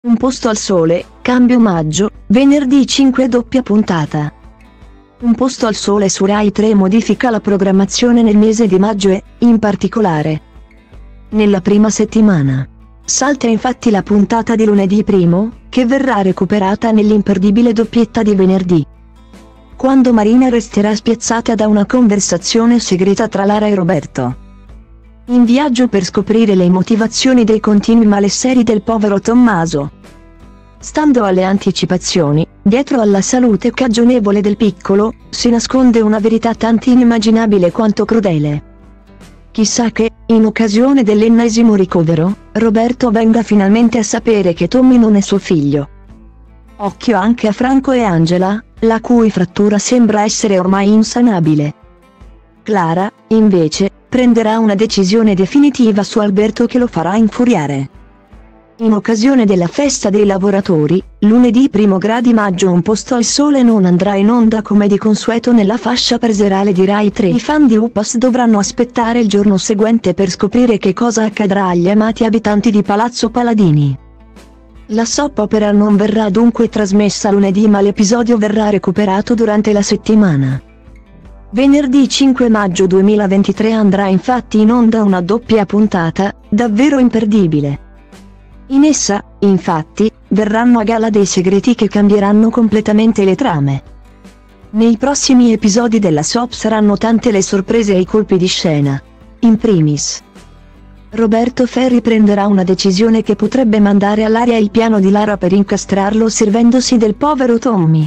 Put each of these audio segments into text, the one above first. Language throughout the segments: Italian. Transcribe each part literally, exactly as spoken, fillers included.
Un posto al sole, cambio maggio, venerdì cinque doppia puntata. Un posto al sole su Rai tre modifica la programmazione nel mese di maggio e, in particolare, nella prima settimana. Salta infatti la puntata di lunedì primo, che verrà recuperata nell'imperdibile doppietta di venerdì, quando Marina resterà spiazzata da una conversazione segreta tra Lara e Roberto. In viaggio per scoprire le motivazioni dei continui malesseri del povero Tommaso. Stando alle anticipazioni, dietro alla salute cagionevole del piccolo, si nasconde una verità tanto inimmaginabile quanto crudele. Chissà che, in occasione dell'ennesimo ricovero, Roberto venga finalmente a sapere che Tommy non è suo figlio. Occhio anche a Franco e Angela, la cui frattura sembra essere ormai insanabile. Clara, invece, prenderà una decisione definitiva su Alberto che lo farà infuriare. In occasione della festa dei lavoratori, lunedì primo gradi maggio Un posto al sole non andrà in onda come di consueto nella fascia preserale di Rai tre. I fan di Upas dovranno aspettare il giorno seguente per scoprire che cosa accadrà agli amati abitanti di Palazzo Paladini. La soap opera non verrà dunque trasmessa lunedì, ma l'episodio verrà recuperato durante la settimana. Venerdì cinque maggio duemilaventitré andrà infatti in onda una doppia puntata, davvero imperdibile. In essa, infatti, verranno a gala dei segreti che cambieranno completamente le trame. Nei prossimi episodi della soap saranno tante le sorprese e i colpi di scena. In primis, Roberto Ferri prenderà una decisione che potrebbe mandare all'aria il piano di Lara per incastrarlo servendosi del povero Tommy.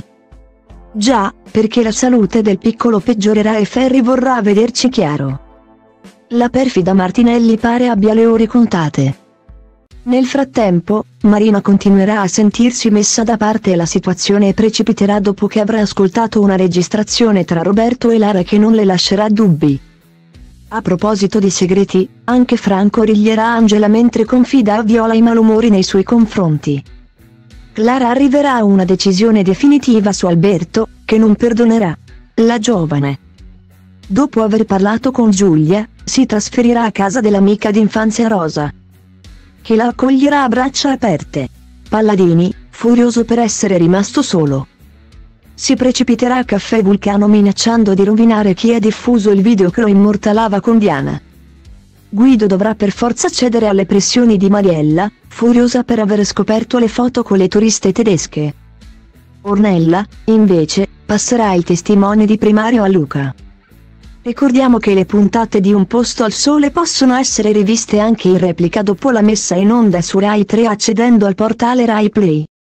Già, perché la salute del piccolo peggiorerà e Ferri vorrà vederci chiaro. La perfida Martinelli pare abbia le ore contate. Nel frattempo, Marina continuerà a sentirsi messa da parte e la situazione precipiterà dopo che avrà ascoltato una registrazione tra Roberto e Lara che non le lascerà dubbi. A proposito di segreti, anche Franco riglierà Angela mentre confida a Viola i malumori nei suoi confronti. Clara arriverà a una decisione definitiva su Alberto, che non perdonerà la giovane. Dopo aver parlato con Giulia, si trasferirà a casa dell'amica d'infanzia Rosa, che la accoglierà a braccia aperte. Paladini, furioso per essere rimasto solo, si precipiterà a Caffè Vulcano minacciando di rovinare chi ha diffuso il video che lo immortalava con Diana. Guido dovrà per forza cedere alle pressioni di Mariella, furiosa per aver scoperto le foto con le turiste tedesche. Ornella, invece, passerà il testimone di primario a Luca. Ricordiamo che le puntate di Un posto al sole possono essere riviste anche in replica dopo la messa in onda su Rai tre accedendo al portale Rai Play.